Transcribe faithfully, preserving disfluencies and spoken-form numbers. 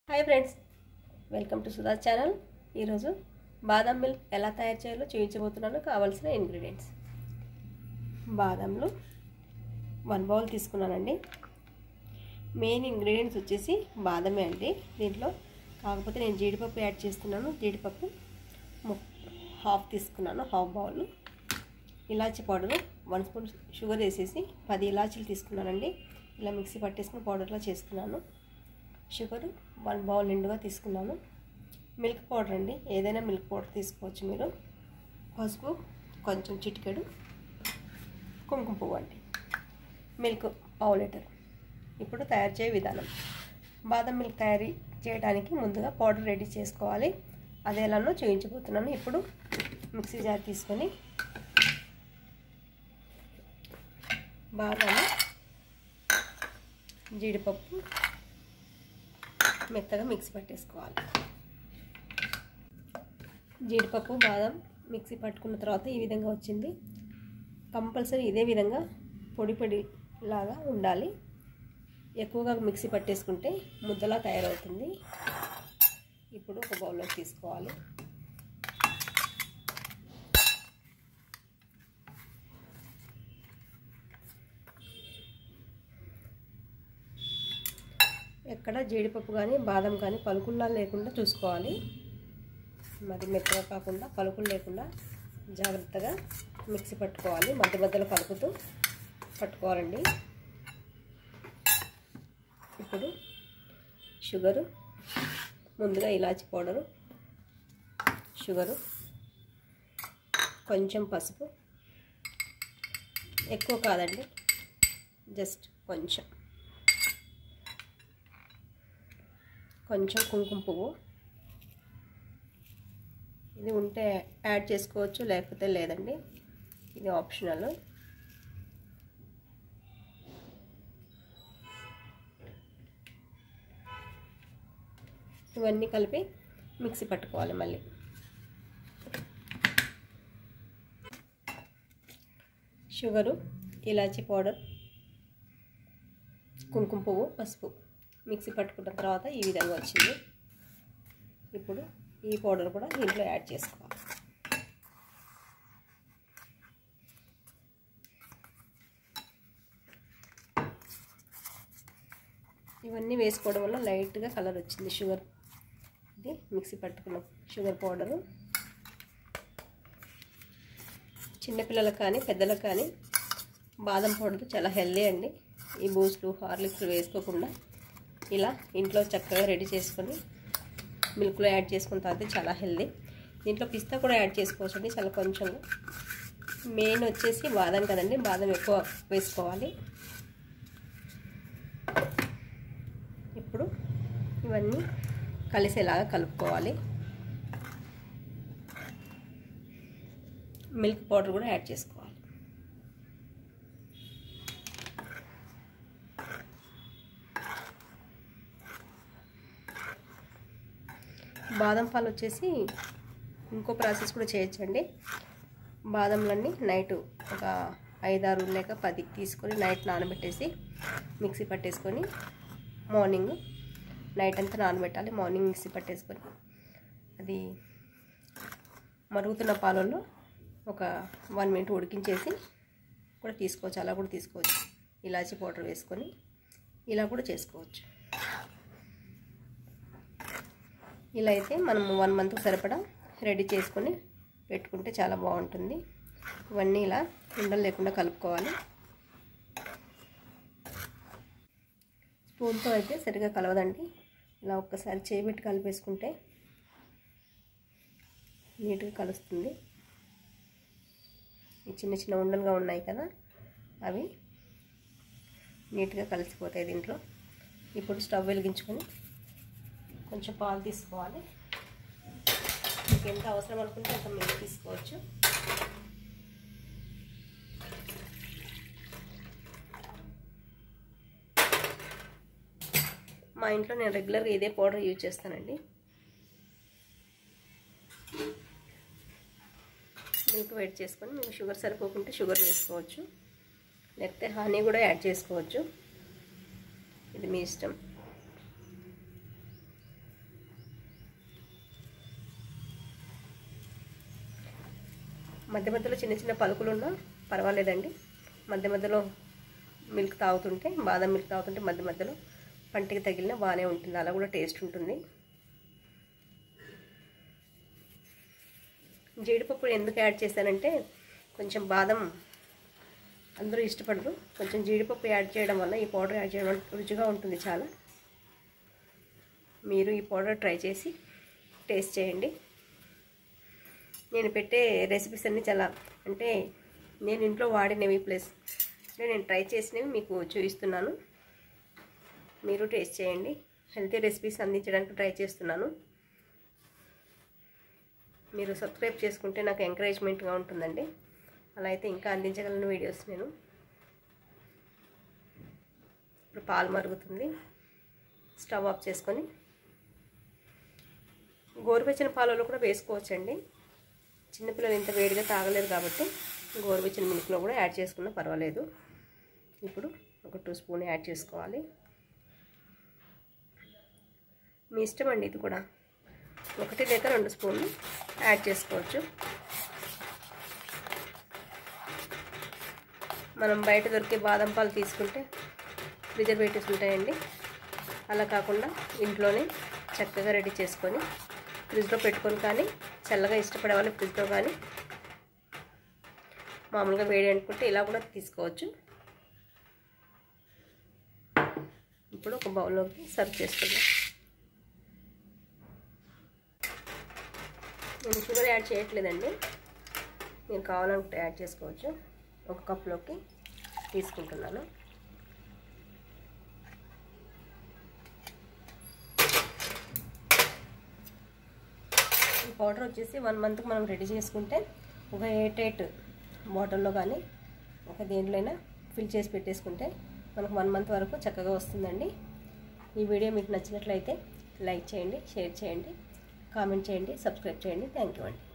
Hi friends, welcome to Sudha channel. ఈరోజు బాదం milk ఎలా తయారు చేయాలో చూపించబోతున్నాను. కావాల్సిన ఇంగ్రీడియంట్స్: బాదంలు వన్ బౌల్ తీసుకున్నానండి. మెయిన్ ఇంగ్రీడియంట్స్ వచ్చేసి బాదమే అండి దీంట్లో. కాకపోతే నేను జీడిపప్పు యాడ్ చేస్తున్నాను. జీడిపప్పు హాఫ్ తీసుకున్నాను, హాఫ్ బౌల్. ఇలాచీ పౌడరు వన్ స్పూన్, షుగర్ వేసేసి పది ఇలాచీలు తీసుకున్నానండి. ఇలా మిక్సీ పట్టేసుకుని పౌడర్లా చేసుకున్నాను. షుగర్ వన్ బౌల్ నిండుగా తీసుకున్నాను. మిల్క్ పౌడర్ అండి, ఏదైనా మిల్క్ పౌడర్ తీసుకోవచ్చు మీరు. పసుపు కొంచెం చిటికెడు, కుంకుమ పువ్వు అండి, మిల్క్ పావు లీటర్. ఇప్పుడు తయారు చేయ విధానం: బాదం మిల్క్ తయారీ చేయడానికి ముందుగా పౌడర్ రెడీ చేసుకోవాలి. అది ఎలానో చూపించబోతున్నాను. ఇప్పుడు మిక్సీ జార్ తీసుకొని బాదాము, జీడిపప్పు మెత్తగా మిక్సీ పట్టేసుకోవాలి. జీడిపప్పు బాదం మిక్సీ పట్టుకున్న తర్వాత ఈ విధంగా వచ్చింది. కంపల్సరీ ఇదే విధంగా పొడి పొడి లాగా ఉండాలి. ఎక్కువగా మిక్సీ పట్టేసుకుంటే ముద్దలా తయారవుతుంది. ఇప్పుడు ఒక బౌల్లో తీసుకోవాలి. ఎక్కడ జీడిపప్పు కానీ బాదం కానీ పలుకుల్లా లేకుండా చూసుకోవాలి. మరి మెత్తగా కాకుండా పలుకులు లేకుండా జాగ్రత్తగా మిక్సీ పట్టుకోవాలి. మధ్య మధ్యలో కలుపుతూ పట్టుకోవాలండి. ఇప్పుడు షుగరు, ముందుగా ఇలాచీ పౌడరు, షుగరు, కొంచెం పసుపు, ఎక్కువ కాదండి, జస్ట్ కొంచెం, కొంచెం కుంకుమ పువ్వు. ఇది ఉంటే యాడ్ చేసుకోవచ్చు, లేకపోతే లేదండి, ఇది ఆప్షనల్. ఇవన్నీ కలిపి మిక్సీ పట్టుకోవాలి. మళ్ళీ షుగరు, ఇలాచీ పౌడర్, కుంకుమ పువ్వు, పసుపు మిక్సీ పట్టుకున్న తర్వాత ఈ విధంగా వచ్చింది. ఇప్పుడు ఈ పౌడర్ కూడా దీంట్లో యాడ్ చేసుకోవాలి. ఇవన్నీ వేసుకోవడం వల్ల లైట్గా కలర్ వచ్చింది షుగర్. ఇది మిక్సీ పట్టుకున్న షుగర్ పౌడరు. చిన్నపిల్లలకు కానీ పెద్దలకు కానీ బాదం పౌడర్ చాలా హెల్దీ అండి. ఈ బూస్ట్లు, హార్లిక్స్ వేసుకోకుండా ఇలా ఇంట్లో చక్కగా రెడీ చేసుకొని మిల్క్లో యాడ్ చేసుకున్న తర్వాత చాలా హెల్దీ. దీంట్లో పిస్తా కూడా యాడ్ చేసుకోవచ్చు అండి, చాలా కొంచెం. మెయిన్ వచ్చేసి బాదం కదండి, బాదం ఎక్కువ వేసుకోవాలి. ఇప్పుడు ఇవన్నీ కలిసేలాగా కలుపుకోవాలి. మిల్క్ పౌడర్ కూడా యాడ్ చేసుకోవాలి. బాదం పాలు వచ్చేసి ఇంకో ప్రాసెస్ కూడా చేయొచ్చండి. బాదంలన్నీ నైట్ ఒక ఐదారు లేక పది తీసుకొని నైట్ నానబెట్టేసి మిక్సీ పట్టేసుకొని మార్నింగ్, నైట్ అంతా నానబెట్టాలి, మార్నింగ్ మిక్సీ పట్టేసుకొని అది మరుగుతున్న పాలల్లో ఒక వన్ మినిట్ ఉడికించేసి కూడా తీసుకోవచ్చు. అలా కూడా తీసుకోవచ్చు. ఇలాచీ పౌడర్ వేసుకొని ఇలా కూడా చేసుకోవచ్చు. ఇలా అయితే మనం వన్ మంత్ సరిపడా రెడీ చేసుకొని పెట్టుకుంటే చాలా బాగుంటుంది. ఇవన్నీ ఇలా ఉండలు లేకుండా కలుపుకోవాలి. స్పూన్తో అయితే సరిగా కలవదండి. ఇలా ఒక్కసారి చేయబెట్టి కలిపేసుకుంటే నీట్గా కలుస్తుంది. ఈ చిన్న చిన్న ఉండలుగా ఉన్నాయి కదా, అవి నీట్గా కలిసిపోతాయి దీంట్లో. ఇప్పుడు స్టవ్ వెలిగించుకొని కొంచెం పాలు తీసుకోవాలి. మీకు ఎంత అవసరం అనుకుంటే అంత మిల్క్ తీసుకోవచ్చు. మా ఇంట్లో నేను రెగ్యులర్గా ఇదే పౌడర్ యూజ్ చేస్తానండి. మిల్క్ వేడి చేసుకొని మీకు షుగర్ సరిపోకుంటే షుగర్ వేసుకోవచ్చు, లేకపోతే హనీ కూడా యాడ్ చేసుకోవచ్చు. ఇది మీ ఇష్టం. మధ్య మధ్యలో చిన్న చిన్న పలుకులు ఉన్నా పర్వాలేదండి. మధ్య మధ్యలో మిల్క్ తాగుతుంటే, బాదం మిల్క్ తాగుతుంటే మధ్య మధ్యలో పంటికి తగిలినా బాగానే ఉంటుంది, అలా కూడా టేస్ట్ ఉంటుంది. జీడిపప్పు ఎందుకు యాడ్ చేశానంటే, కొంచెం బాదం అందరూ ఇష్టపడరు, కొంచెం జీడిపప్పు యాడ్ చేయడం వల్ల, ఈ పౌడర్ యాడ్ చేయడం వల్ల రుచిగా ఉంటుంది చాలా. మీరు ఈ పౌడర్ ట్రై చేసి టేస్ట్ చేయండి. నేను పెట్టే రెసిపీస్ అన్నీ చాలా అంటే నేను ఇంట్లో వాడినవి ప్లస్ నేను ట్రై చేసినవి మీకు చూపిస్తున్నాను. మీరు టేస్ట్ చేయండి. హెల్తీ రెసిపీస్ అందించడానికి ట్రై చేస్తున్నాను. మీరు సబ్స్క్రైబ్ చేసుకుంటే నాకు ఎంకరేజ్మెంట్గా ఉంటుందండి. అలా అయితే ఇంకా అందించగలను వీడియోస్ నేను. ఇప్పుడు పాలు మరుగుతుంది, స్టవ్ ఆఫ్ చేసుకొని గోరువెచ్చని పాలలో కూడా వేసుకోవచ్చండి. చిన్నపిల్లలు ఇంత వేడిగా తాగలేరు కాబట్టి గోరువెచ్చని మిల్క్లో కూడా యాడ్ చేసుకున్నా పర్వాలేదు. ఇప్పుడు ఒక టూ స్పూన్ యాడ్ చేసుకోవాలి. మీ ఇష్టం అండి, ఇది కూడా ఒకటి లేక రెండు స్పూన్లు యాడ్ చేసుకోవచ్చు. మనం బయట దొరికే బాదం పాలు తీసుకుంటే ప్రిజర్వేటివ్స్ ఉంటాయండి. అలా కాకుండా ఇంట్లోనే చక్కగా రెడీ చేసుకొని ఫ్రిడ్జ్లో పెట్టుకొని, కానీ చల్లగా ఇష్టపడే వాళ్ళు ఫ్రిడ్జ్లో కానీ మామూలుగా వేడి అనుకుంటే ఇలా కూడా తీసుకోవచ్చు. ఇప్పుడు ఒక బౌల్లోకి సర్వ్ చేసుకుందాం. నేను షుగర్ యాడ్ చేయట్లేదండి, మీరు కావాలనుకుంటే యాడ్ చేసుకోవచ్చు. ఒక కప్లోకి తీసుకుంటున్నాను. ఈ పౌడర్ వచ్చేసి వన్ మంత్కి మనం రెడీ చేసుకుంటే ఒక ఎయిట్ ఎయిట్ బాటిల్లో కానీ ఒక దేంట్లోనైనా ఫిల్ చేసి పెట్టేసుకుంటే మనకు వన్ మంత్ వరకు చక్కగా వస్తుందండి. ఈ వీడియో మీకు నచ్చినట్లయితే లైక్ చేయండి, షేర్ చేయండి, కామెంట్ చేయండి, సబ్స్క్రైబ్ చేయండి. థ్యాంక్ యూ అండి.